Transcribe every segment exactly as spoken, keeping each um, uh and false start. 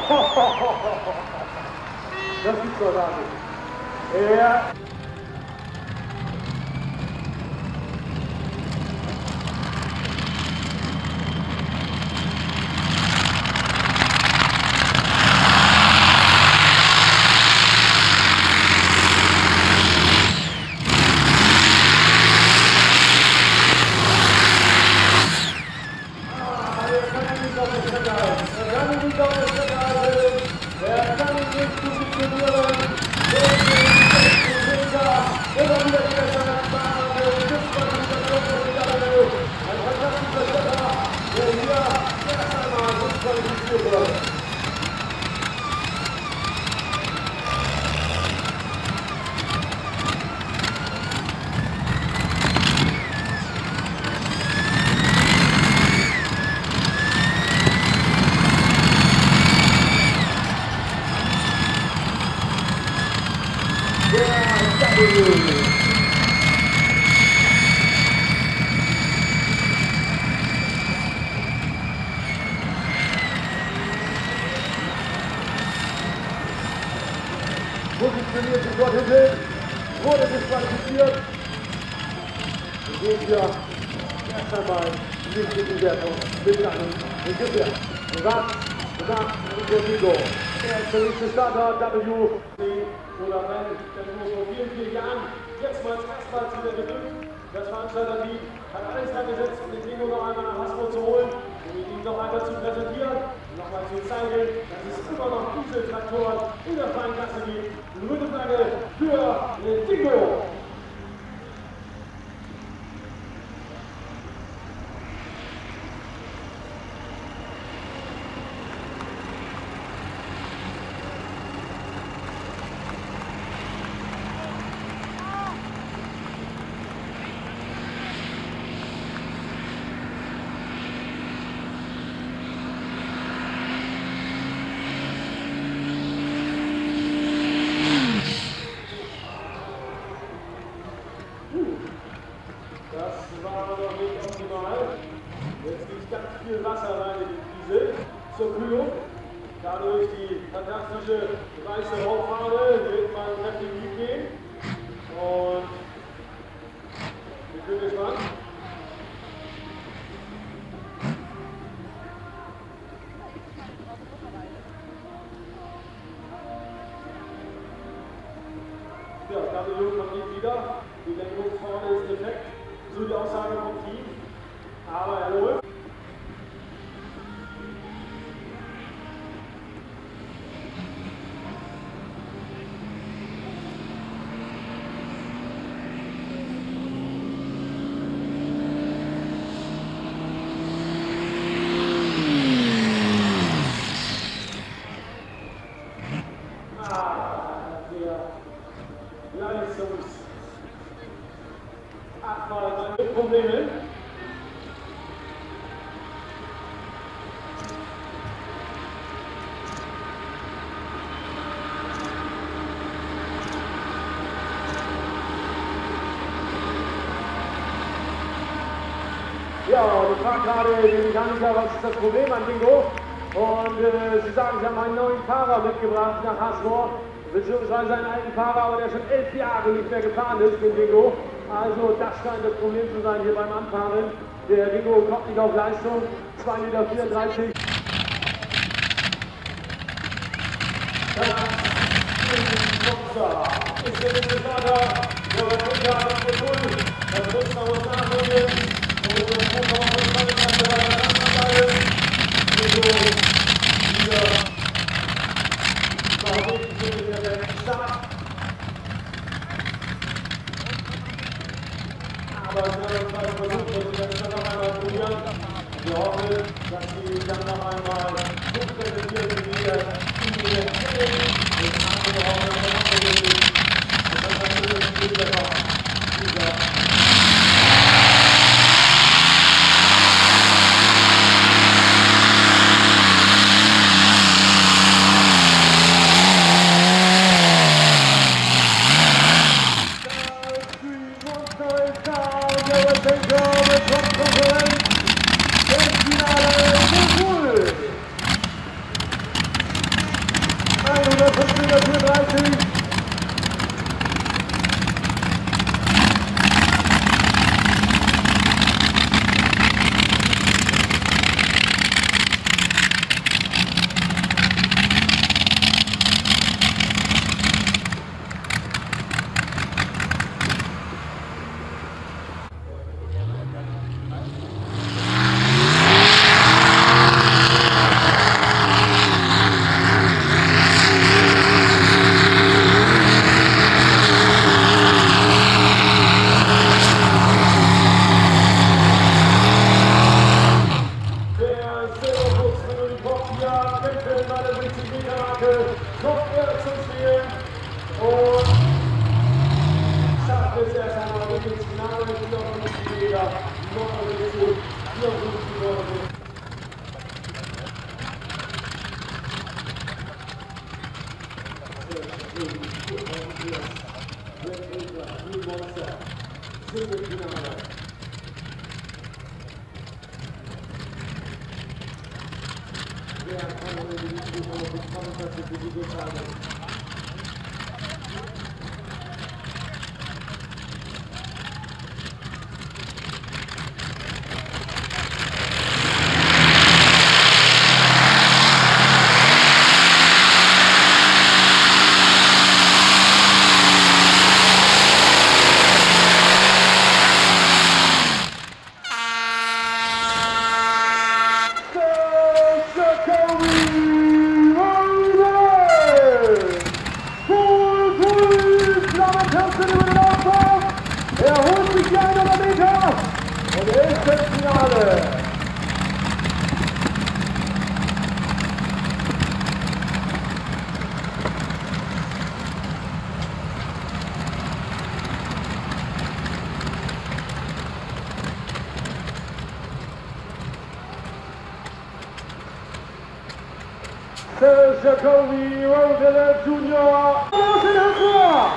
Das gibt's doch gar nicht. Ja. Positioniert dort hinten, wurde disqualifiziert. Und gehen wir erst einmal nicht in die Wertung mit einem Regisseur. Rat, Rat, Rodrigo. Der ist der nächste Starter, W. Oder wenn, dann muss vor vielen, vielen Jahren jetzt mal erstmals wieder gedrückt. Das Veranstalter-Team hat alles dran gesetzt, um den Dingo noch einmal nach Hasbro zu holen, um ihn noch einmal zu präsentieren, um nochmal zu zeigen, dass es immer noch Dieseltraktoren in der Feinklasse gibt. Grüne Flagge für den Dingo! Das war noch nicht optimal. Jetzt gibt ganz viel Wasser rein in die Diesel zur Kühlung. Dadurch die fantastische weiße Rauchfarbe wird mal kräftig lieb gehen. Und ich bin gespannt. Ja, W kommt nicht wieder. Die Lenkung vorne ist defekt. So die Aussage vom Team. Aber er läuft. Abfall seine Probleme. Ja, ich frage gerade den Mechaniker, was ist das Problem an Dingo? Und äh, sie sagen, sie haben einen neuen Fahrer mitgebracht nach Hasbro, beziehungsweise einen alten Fahrer, aber der schon elf Jahre nicht mehr gefahren ist, den Dingo. Also das scheint das Problem zu sein hier beim Anfahren. Der Dingo kommt nicht auf Leistung, zwei Meter vierunddreißig. Das ist der nächste Starter, der bei Winter acht null. Das muss man uns nachholen. Und das muss man uns nachholen. Dingo wieder. Warum sind wir der Start? Aber es wird uns mal versucht, dass wir das dann noch einmal probieren. Wir hoffen, dass sie dann noch einmal gut präsentieren, wie wir in die Hände und andere auch noch abgeben. Und das ist natürlich wieder noch dieser. Finale mit vierundfünfzig Meter, vierundfünfzig, vierundfünfzig. Er holt sich die hundert Meter und er ist im Finale. Serge Jacobi, Roselle Junior, los in Hamburg!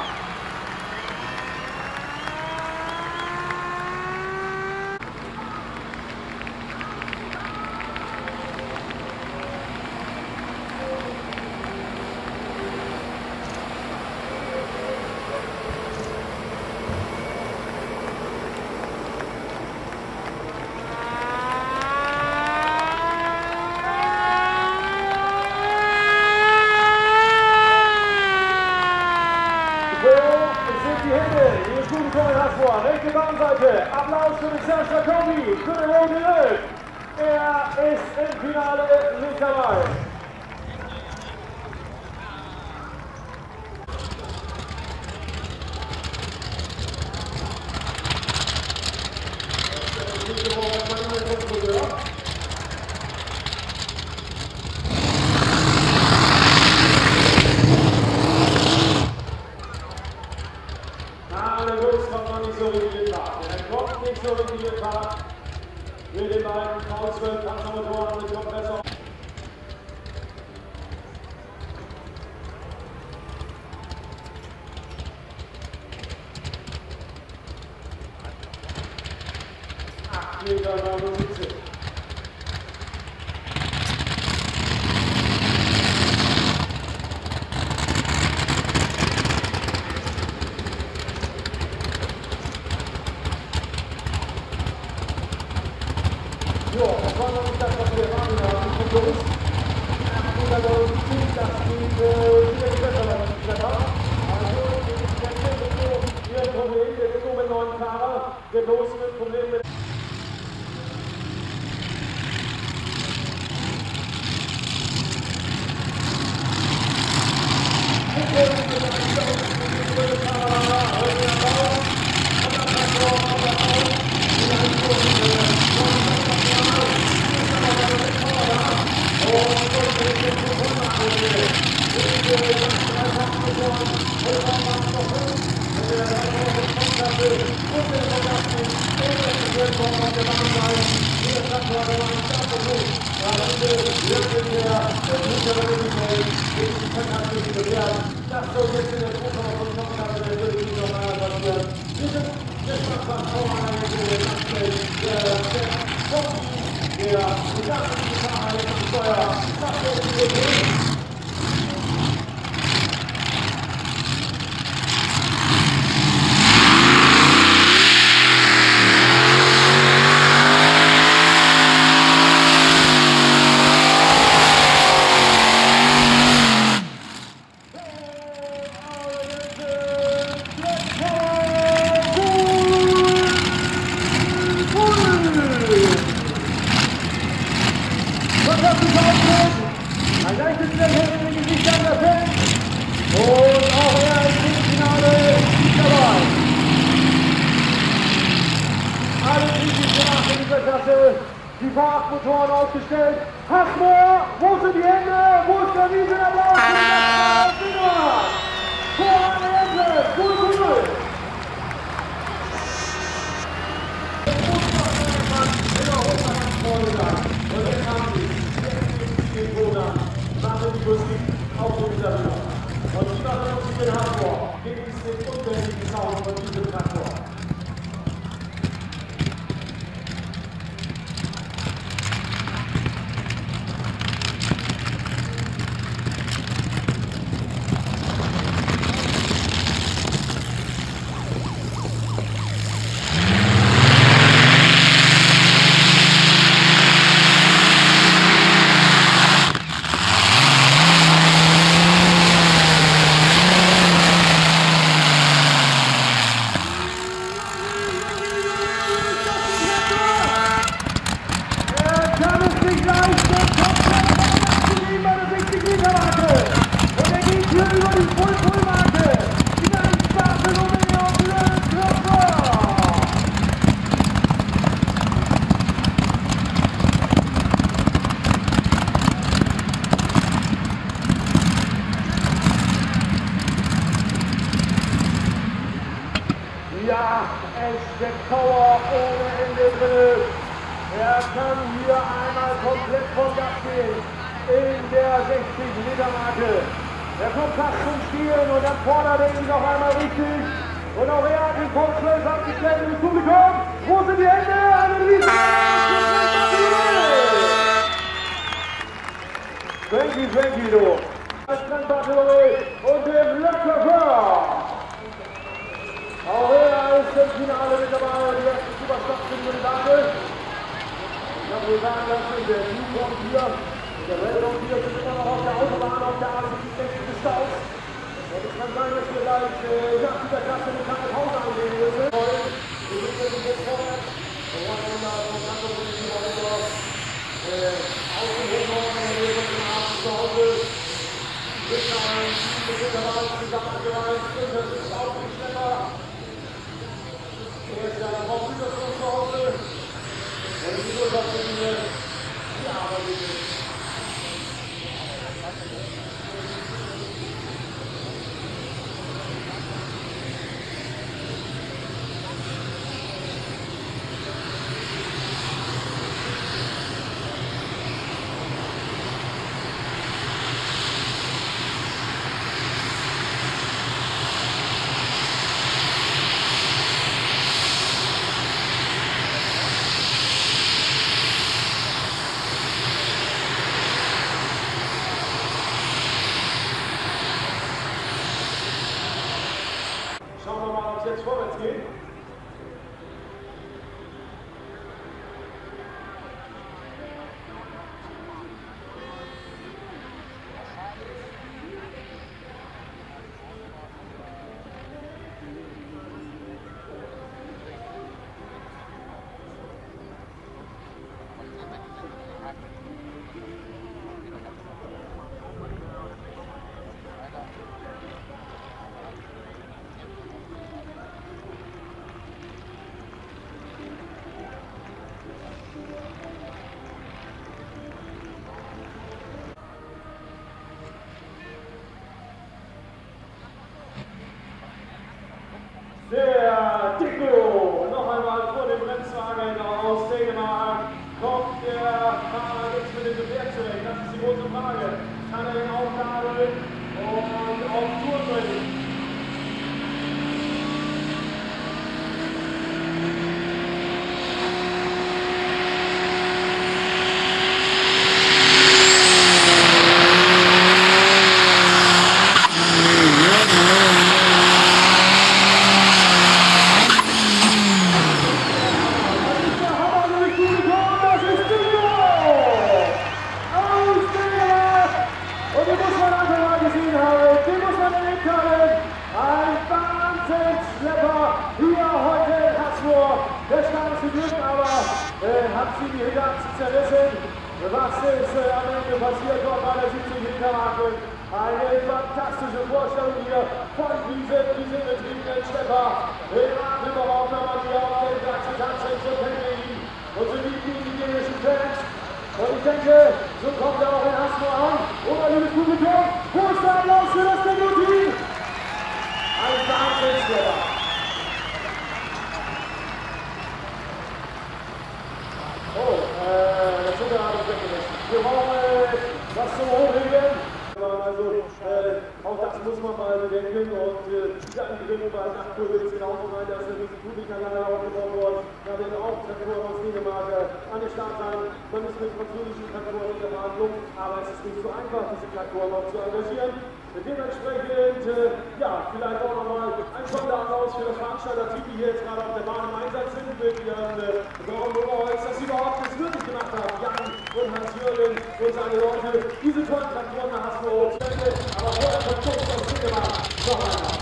Rechte Bahnseite, Applaus für den Serge Jacobi, für den Roselle. Er ist im Finale nicht dabei. Nicht so richtig gefahren. Mit den beiden V zwölf Panzermotoren mit Kompressor. acht Meter neunundsiebzig. Ja, das war noch nicht das, was wir erwartet haben. Von Joris. achthundertneunundsiebzig, das geht sicherlich besser, wenn man nicht klettert. Also, der Chef ist so hier ein Problem. Der ist so mit neuen Fahrer. Der los mit Problemen mit. Das soll jetzt in der Gruppe von Kopfkampf der Politik noch einmal passieren. Wir sind jetzt noch fast vor einer Region aktuell. Der der gesamte Fahrer am Steuer. Das ist die Idee. Ein leichtes Lächeln im Gesicht an der Fan. Und auch er ist im Finale dabei. Alle Kritik gemacht in dieser Klasse. Die V acht Motoren aufgestellt. Hassmoor, wo sind die Hände? Wo ist der Riesenapplaus? Vor der Hände, null zu null. es steckt Power ohne Ende drin. Er kann hier einmal komplett von Gas gehen in der sechzig Meter Marke. Er kommt fast zum Spielen und dann fordert er ihn noch einmal richtig. Und auch er hat den Punkt zwölf abgestellt im Publikum. Wo sind die Hände? Eine riesen Frankie, Frankie, du. Frank Barthelemy und dem Löffler. Auch er ist im Finale mit dabei. Die erste Superstar-Kandidatin. Ich kann wohl sagen, dass wir der Newport hier und der Weltraum hier sind immer noch auf der Autobahn, auf der A sechzig gestaut. Und es kann sein, dass wir gleich äh, nach dieser Klasse eine kleine Pause angehen müssen. Wir sind jetzt vorwärts. Wir wollen uns da von ganz oben in die Woche außen hochkommen. Wir sind im Abend zu Hause. Wir sind ein Team mit Hinterwald zusammengereist. Das ist auch nicht schneller. Er ist ja noch auf Gütersloh zu Hause. Und die Urlaubslinie, die arbeitet nicht. Schauen wir mal, ob es jetzt vorwärts geht. Der Dicko, noch einmal vor dem Bremswagen aus Dänemark. Kommt der Fahrer jetzt mit dem Gefährt zurecht? Das ist die große Frage. Kann er ihn aufgabeln und auf Tour bringen? Der Start ist Glück, aber äh, hat sie die Hinterachse zerrissen. Was ist äh, am Ende passiert dort bei der siebzig Meter Marke? Eine fantastische Vorstellung hier von diesem, diesem betriebenen Schlepper. Den Atem überhaupt nochmal hier auf der Hinterachse tanzen, so kennen wir ihn. Und so lieben die italienischen Fans. Und ich denke, so kommt er auch in Hasbro an. Oder liebes Publikum, wo ist der Applaus für das Debüt? Ein Wahnsinnsschlepper. Oh, äh, das sind wir alles weggelassen. Wir brauchen äh, was zum Hochheben. Also, äh, auch das muss man mal bedenken. Und äh, ja, die Gewinn bei Nachtkurve ist genauso rein, dass eine riesige Publikanlage aufgebaut worden. Da werden auch Traktoren aus Dänemark äh, an den Start sein. Man ist mit französischen Traktoren in der Verhandlung, aber es ist nicht so einfach, diese Traktoren auch zu engagieren. Dementsprechend, äh, ja, vielleicht auch nochmal ein Sonderapplaus für das Veranstalter-Team, die hier jetzt gerade auf der Bahn im Einsatz sind, mit ihren äh, Oberholz, dass sie überhaupt das möglich gemacht haben. Jan und Hans-Jürgen und seine Leute, diese tollen Traktoren nach Hasbro zu Ende, aber vorher von Kurz aus Dänemark noch einmal.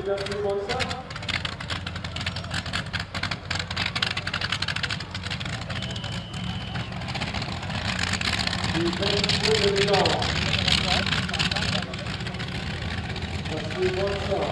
wieder für Monster. Die Fans würden genau. Das ist Monster.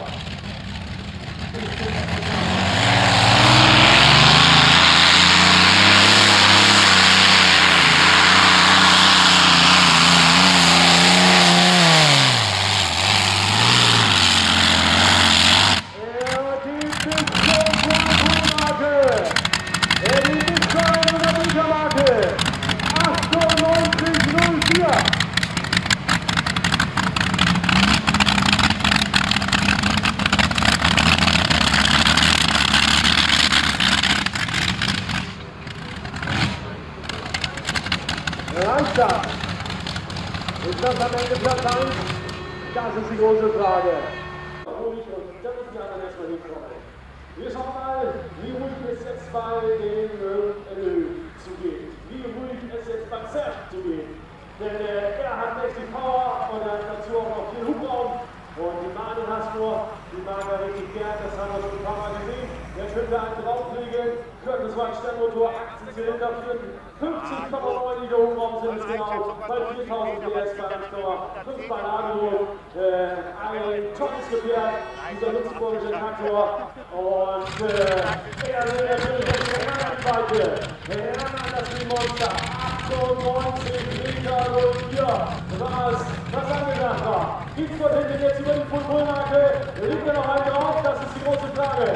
Reicht das? Ist das am Ende Platz eins? Das ist die große Frage. Und da müssen wir dann erstmal hinkommen. Wir schauen mal, wie ruhig es jetzt bei dem L zugeht. Wie ruhig es jetzt beim Surf zugeht. Denn äh, er hat echt die Power und er hat dazu auch noch viel Hubraum. Und die Manin hast nur, die mag er richtig gern, das haben wir schon ein paar Mal gesehen. Jetzt wird er einen drauflegen, Curtis White Sternmotor, achtzehn Zylinder, fünfzig Komma neun Liter Hubraum sind es genau, bei viertausend P S bei Anstauer, fünf bei Ladung, äh, ein tolles Gefährt, dieser luxemburgische Traktor. Und äh, er will natürlich auf der Seite, heran an das Monster, achtundneunzig Liter null vier, was, was angesagt war. Gibt's dort hinten jetzt über die Pulpulmarke? Liegt da noch ein drauf? Das ist die große Frage.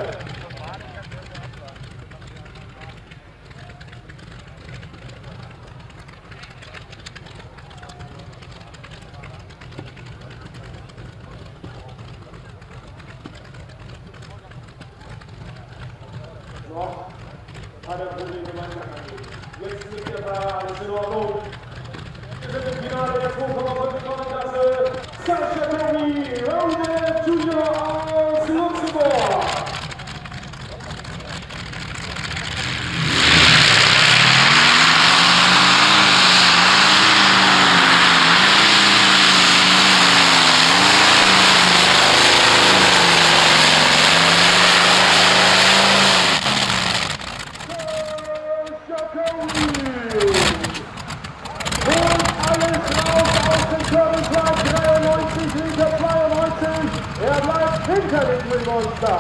Noch hat er Probleme gemacht. Jetzt ist der Fahrer, alles in Ordnung. Wir sind im Finale der zwei Komma fünf Tonnen Klasse. Sascha Tony, Rode Junior aus Luxemburg. dreiundneunzig Liter zweiundneunzig, er bleibt hinter dem Twin Monster.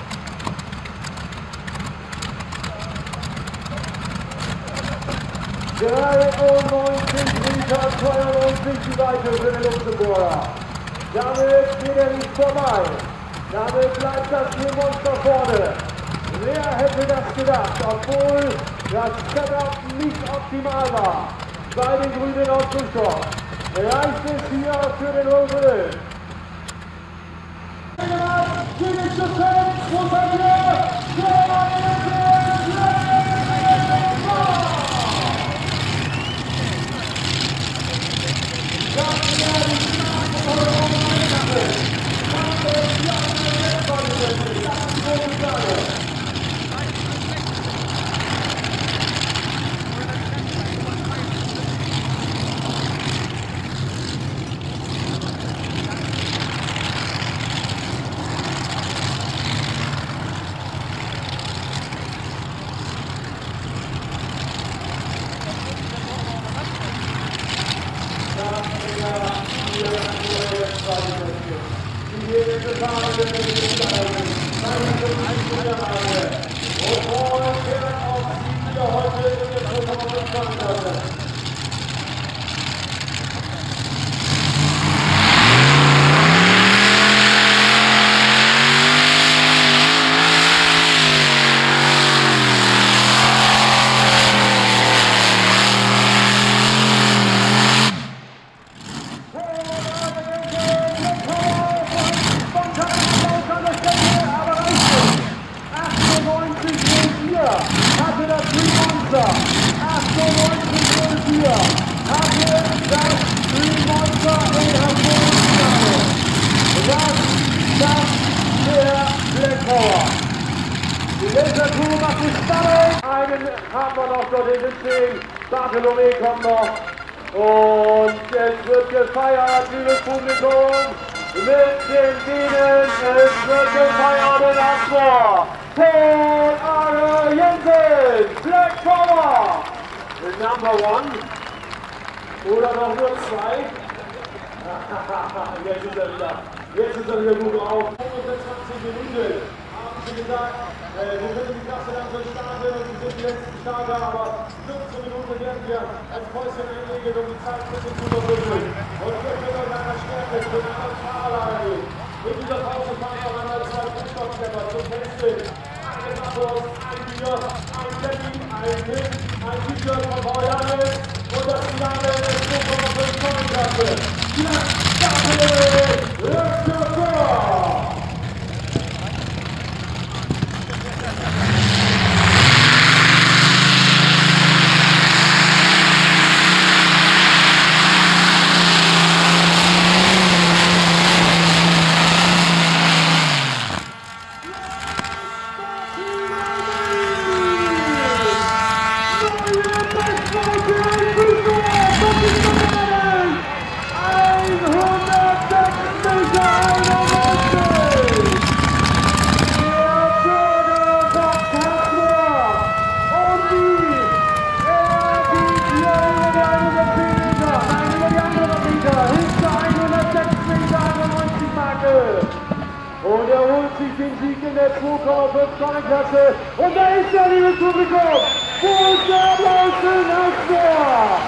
dreiundneunzig Liter zweiundneunzig die Weite für den Luxemburger. Damit geht er nicht vorbei. Damit bleibt das Twin Monster vorne. Wer hätte das gedacht, obwohl das Setup nicht optimal war bei den Grünen aus Düsseldorf. Reicht es hier für den Rose. Finish the fence, muss er hier, Einen haben wir noch dort hinten stehen. Bartolomé kommt noch. Und es wird gefeiert, liebes Publikum. mit den Bienen ist wirklich Feierabend vor. Paul Arne Jensen, Black Power, Number One. Oder noch nur zwei. Jetzt ist er wieder. Jetzt ist er wieder gut drauf. fünfundzwanzig Minuten. Haben sie gesagt, äh, wir können die Klasse langsam starten und wir sind die letzten Starter, aber fünfzehn Minuten werden wir als Päuschen einlegen, um die Zeit ein bisschen zu überbrücken. Und wir können uns einer Stärke für ein anderes Fahrerlager gehen. In dieser Pause fahren wir einmal zwei Fußballstepper zum Testen. Eine Bachos, ein Bier, ein Teddy, ein Hit, ein T-Shirt von Paul Janis und das Finale der zwei Komma fünf Tonnen Klasse. Ja, danke! Let's go! Und er holt sich den Sieg in der zwei Komma fünf Tonnen Klasse. Und da ist er, liebes Publikum. Wo ist der Applaus für Nassmer?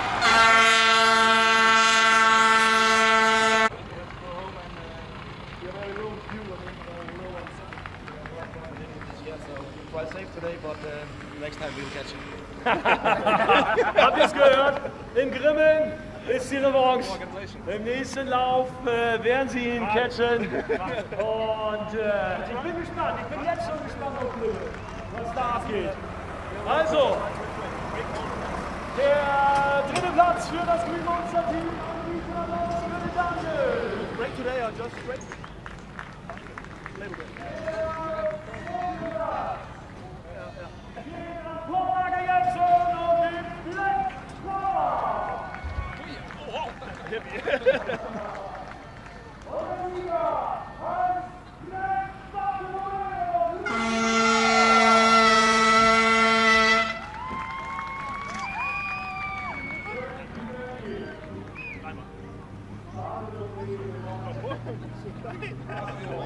Quite safe today, but uh, next time we'll catch it. Habt ihr es gehört? In Grimmen ist die Revanche. Im nächsten Lauf äh, werden sie ihn catchen. Und äh, ich bin gespannt. Ich bin jetzt schon gespannt auf Grimmen, was da abgeht. Also, der dritte Platz für das Green Monster Team. Break today or just break? Vorlage jetzt schon auf den Black Power. Dreimal.